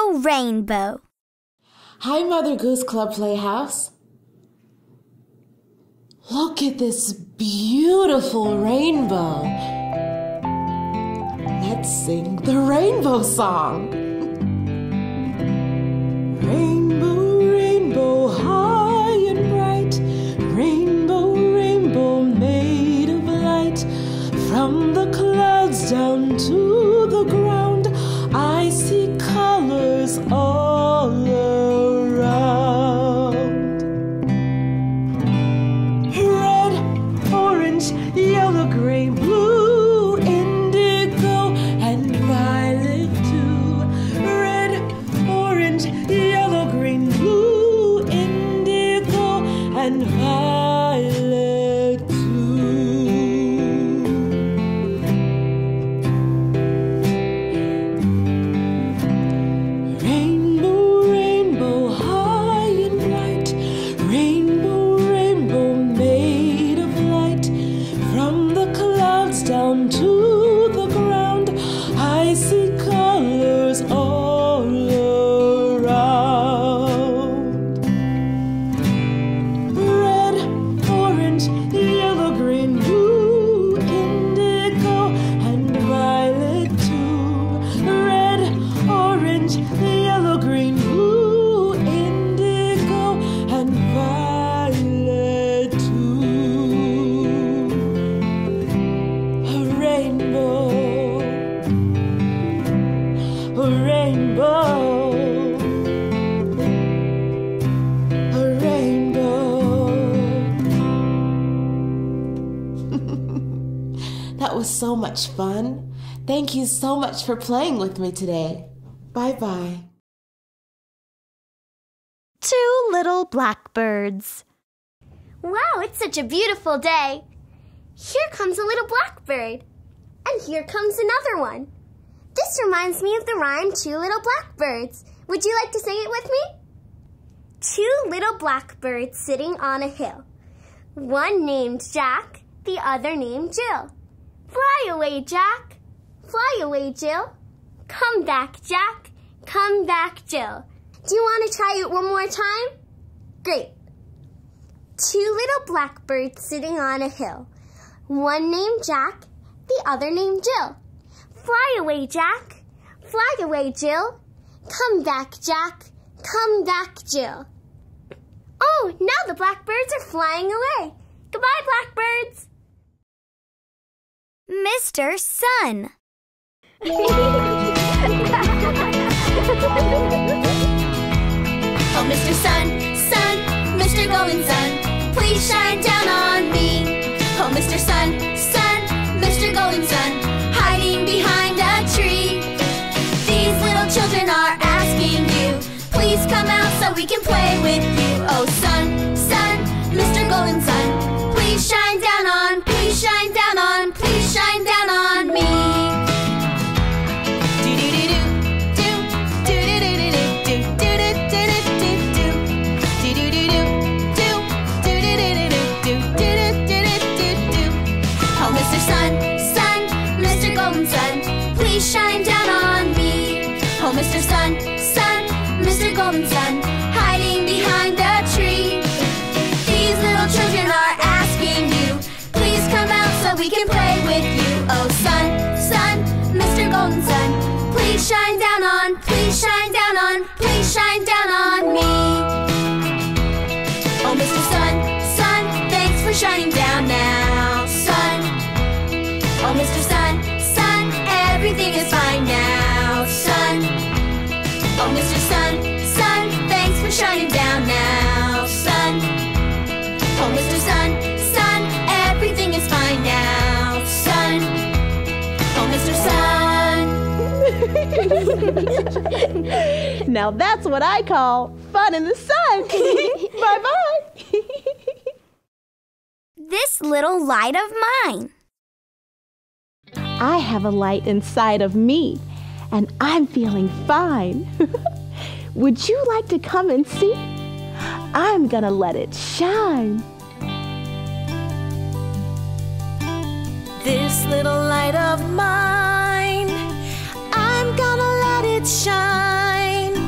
Rainbow, rainbow. Hi, Mother Goose Club Playhouse. Look at this beautiful rainbow. Let's sing the rainbow song. Rainbow, rainbow, high and bright. Rainbow, rainbow, made of light. From the clouds down to the ground, I see colors all around. Red, orange, yellow, gray, blue, indigo, and violet too. Red, orange, yellow, green, blue, indigo, and violet too. Rainbow, rainbow, high and bright. Rainbow, rainbow, made of light. From the clouds down to the ground, I see colors all around. Red, orange, yellow, green, blue, indigo, and violet too. Red, orange, yellow, green, blue, indigo, and violet too. A rainbow, a rainbow, a rainbow. That was so much fun. Thank you so much for playing with me today. Bye-bye. Two little blackbirds. Wow, it's such a beautiful day. Here comes a little blackbird. And here comes another one. This reminds me of the rhyme Two Little Blackbirds. Would you like to sing it with me? Two little blackbirds sitting on a hill. One named Jack, the other named Jill. Fly away, Jack. Fly away, Jill. Come back, Jack. Come back, Jill. Do you want to try it one more time? Great. Two little blackbirds sitting on a hill. One named Jack, the other named Jill. Fly away, Jack. Fly away, Jill. Come back, Jack. Come back, Jill. Oh, now the blackbirds are flying away. Goodbye, blackbirds. Mister Sun. Oh, Mister Sun, Sun, Mister Golden Sun, please shine down on me. Oh, Mister Sun, Sun, Mister Golden Sun, hiding behind a tree. These little children are asking you, please come out so we can play with you. Oh, Sun, Sun, Mister Golden Sun, please shine down on, please shine down on, please shine down on me. Please shine down on me. Oh, Mister Sun, Sun, Mister Golden Sun, hiding behind a tree. These little children are asking you, please come out so we can play with you. Oh, Sun, Sun, Mister Golden Sun, please shine down on, please shine down on, please shine down on me. Oh, Mister Sun, Sun, thanks for shining down now, Sun. Oh, Mister Sun, everything is fine now, Sun. Oh, Mister Sun, Sun, thanks for shining down now, Sun. Oh, Mister Sun, Sun, everything is fine now, Sun. Oh, Mister Sun. Now that's what I call fun in the sun. Bye-bye. This little light of mine. I have a light inside of me, and I'm feeling fine. Would you like to come and see? I'm gonna let it shine. This little light of mine, I'm gonna let it shine.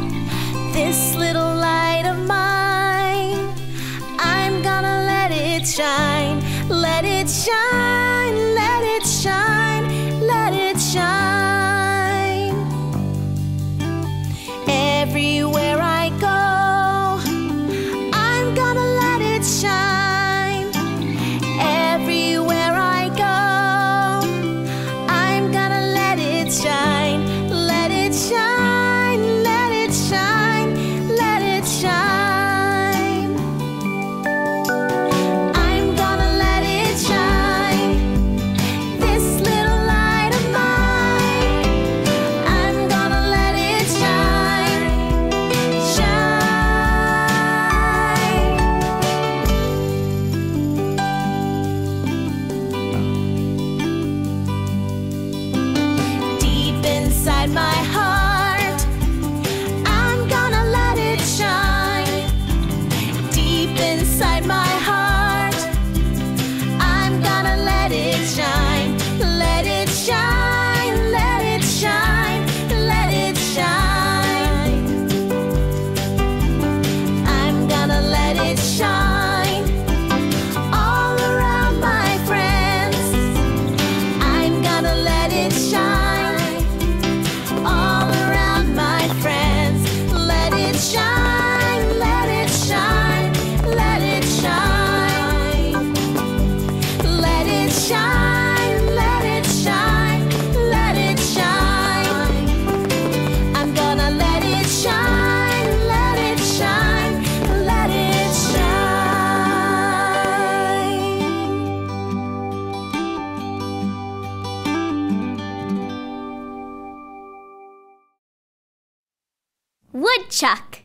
woodchuck.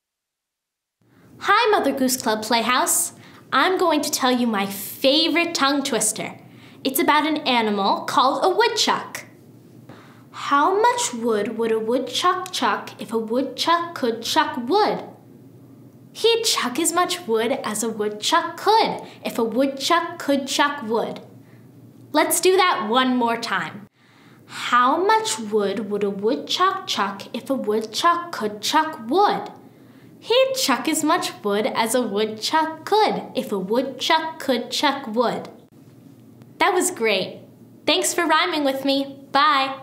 Hi, Mother Goose Club Playhouse. I'm going to tell you my favorite tongue twister. It's about an animal called a woodchuck. How much wood would a woodchuck chuck if a woodchuck could chuck wood? He'd chuck as much wood as a woodchuck could if a woodchuck could chuck wood. Let's do that one more time. How much wood would a woodchuck chuck if a woodchuck could chuck wood? He'd chuck as much wood as a woodchuck could if a woodchuck could chuck wood. That was great. Thanks for rhyming with me. Bye.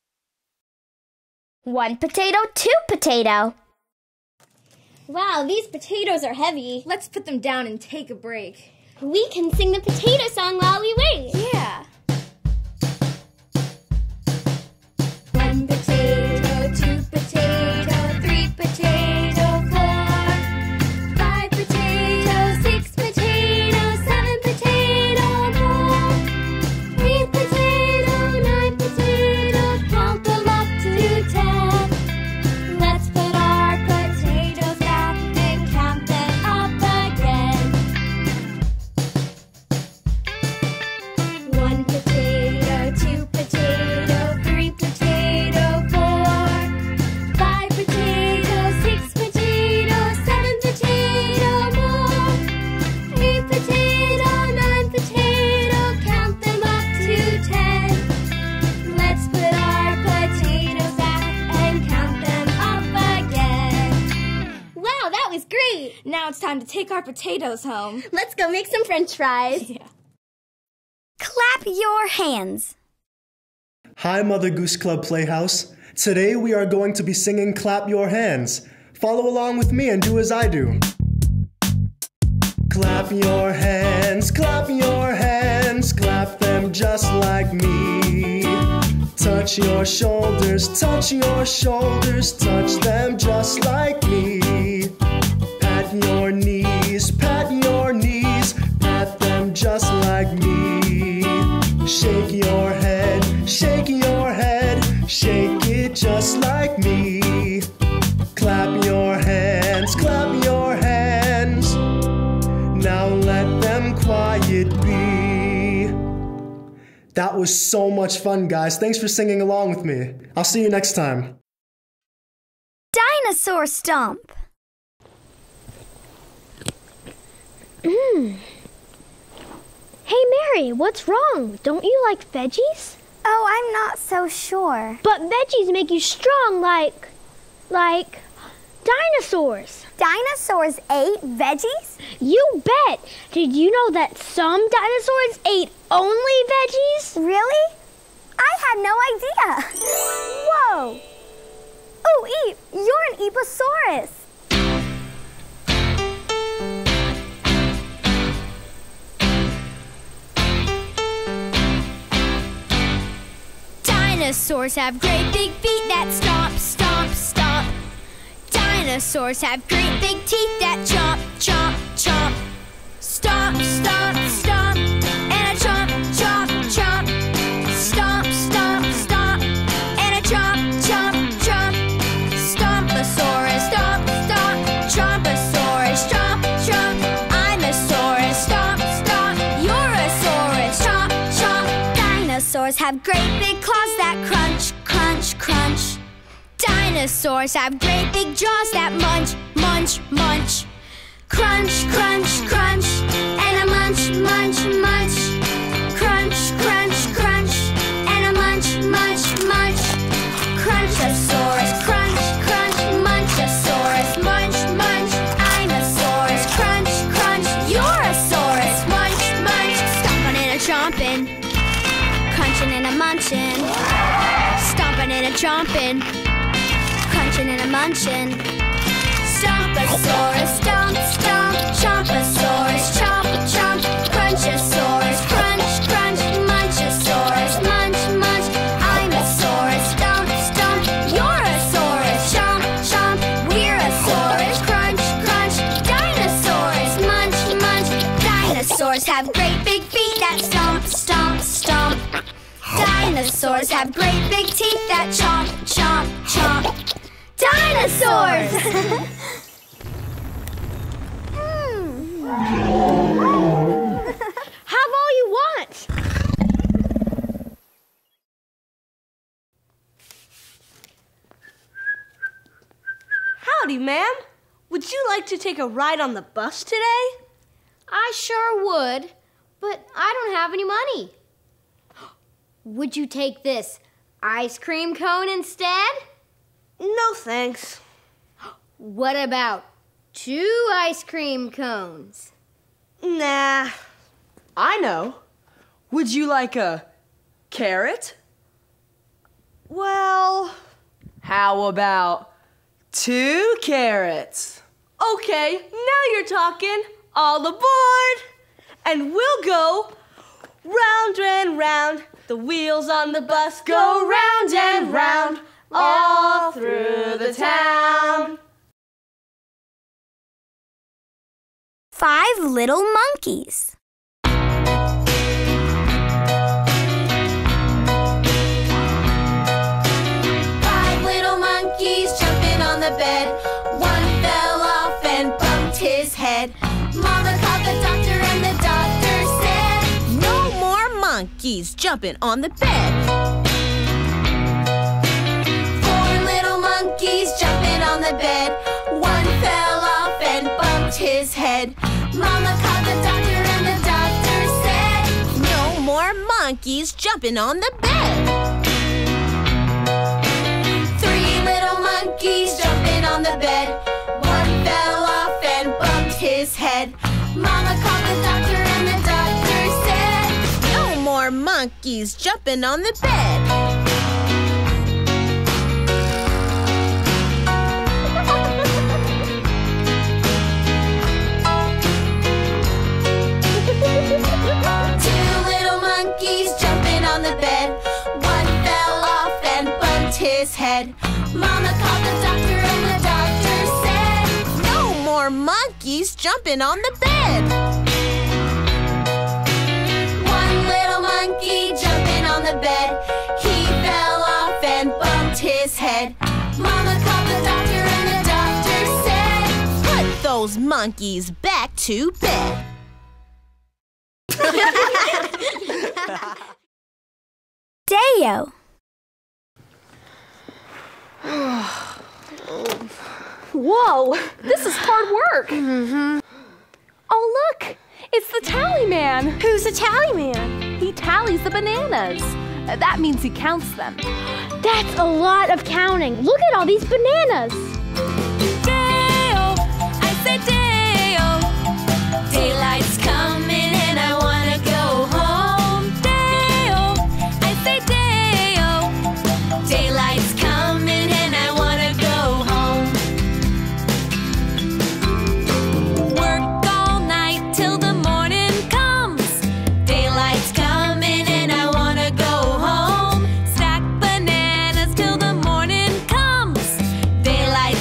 One potato, two potato. Wow, these potatoes are heavy. Let's put them down and take a break. We can sing the potato song while we wait. Yeah. One potato, two potato, three potato, four, five potato, six potato, seven potato, more, eight potato, nine potato, count them up to ten. Let's put our potatoes back and count them up again. One potato, two potato, three potato, four, five potato, six potato, seven potato, more, eight potato, nine potato, count them up to ten. Let's put our potatoes back and count them up again. Wow, that was great. Now it's time to take our potatoes home. Let's go make some French fries. Yeah. Clap your hands. Hi, Mother Goose Club Playhouse. Today we are going to be singing Clap Your Hands. Follow along with me and do as I do. Clap your hands, clap your hands, clap them just like me. Touch your shoulders, touch your shoulders, touch them just like me. Pat your knees, pat your knees, pat them just like me. Shake your head, shake your head, shake it just like me. Clap your hands, clap your hands. Now let them quiet be. That was so much fun, guys. Thanks for singing along with me. I'll see you next time. Dinosaur stomp. Mmm. Hey, Mary, what's wrong? Don't you like veggies? Oh, I'm not so sure. But veggies make you strong like, like dinosaurs. Dinosaurs ate veggies? You bet. Did you know that some dinosaurs ate only veggies? Really? I had no idea. Whoa. Oh, Eep, you're an Eposaurus. Dinosaurs have great big feet that stomp, stomp, stomp. Dinosaurs have great big teeth that chomp, chomp, chomp. Stomp, stomp, stomp, and a chomp, chomp, chomp. Stomp, stomp, stomp, and a chomp, chomp, chomp. Stomposaurus, stomp, stomp. Chomposaurus, chomp, chomp. I'm a saurus, stomp, stomp. You're a saurus, chomp, chomp. Dinosaurs have great big claws that crunch, crunch, crunch. Dinosaurs have great big jaws that munch, munch, munch. Crunch, crunch, crunch, and a munch, munch, munch. Crunch, crunch, crunch, and a munch, munch, munch. Crunchosaurus, crunch, crunch, munchosaurus, munch, munch. I'm a saurus, crunch, crunch. You're a saurus, munch, munch. Stomping and a chomping, crunching and a munching. Stomping and a chomping, crunching and a munching. Stomposaurus, stomp, stomp. Chomposaurus, chomp, chomp. Crunchosaurus, crunch, crunch. Munchosaurus, munch, munch. I'm a saurus, stomp, stomp. You're a saurus, chomp, chomp. We're a saurus, crunch, crunch. Dinosaurs, munch, munch. Dinosaurs have great big feet that stomp, stomp, stomp. Dinosaurs have great big teeth that chomp, chomp, chomp. Dinosaurs! Have all you want. Howdy, ma'am. Would you like to take a ride on the bus today? I sure would, but I don't have any money. Would you take this ice cream cone instead? No, thanks. What about two ice cream cones? Nah. I know. Would you like a carrot? Well, how about two carrots? Okay, now you're talking. All aboard! And we'll go round and round. The wheels on the bus go round and round, all through the town. Five little monkeys. Five little monkeys jumping on the bed. One fell off and bumped his head. Mama called the doctor and the doctor said, no more monkeys jumping on the bed. Four little monkeys jumping on the bed. One fell off and bumped his head. Mama called the doctor and the doctor said, no more monkeys jumping on the bed. Three little monkeys jumping on the bed. One fell off and bumped his head. Mama called the doctor and the doctor said, no more monkeys jumping on the bed. Two little monkeys jumping on the bed. One fell off and bumped his head. Mama called the doctor and the doctor said, no more monkeys jumping on the bed. One little monkey jumping on the bed. He fell off and bumped his head. Mama called the doctor and the doctor said, put those monkeys back to bed. Deo. Whoa, this is hard work. Mm-hmm. Oh, look, it's the tally man. Who's the tally man? He tallies the bananas. Uh, That means he counts them. That's a lot of counting. Look at all these bananas. Deo, I said Deo. Daylight's coming and I wanna go home. Deo, I say Deo. Daylight's coming and I wanna go home. Work all night till the morning comes. Daylight's coming and I wanna go home. Stack bananas till the morning comes. Daylight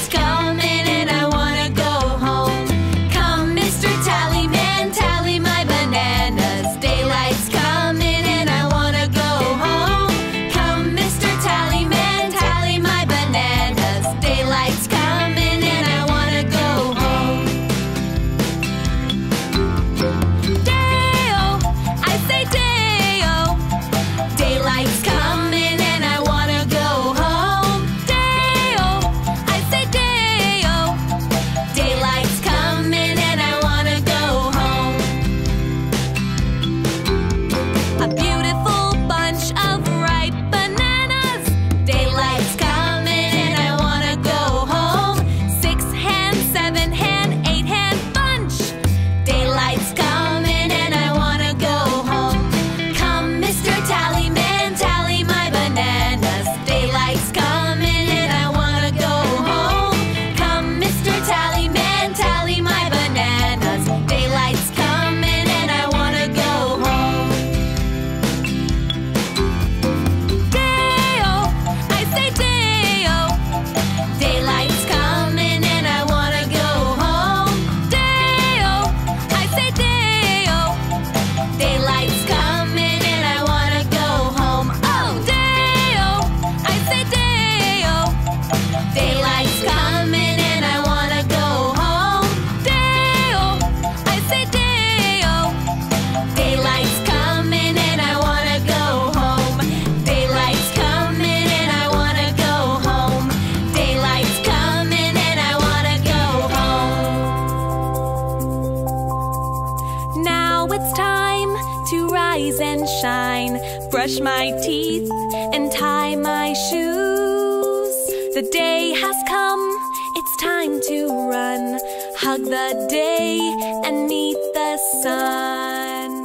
shine, brush my teeth, and tie my shoes. The day has come, it's time to run, hug the day and meet the sun.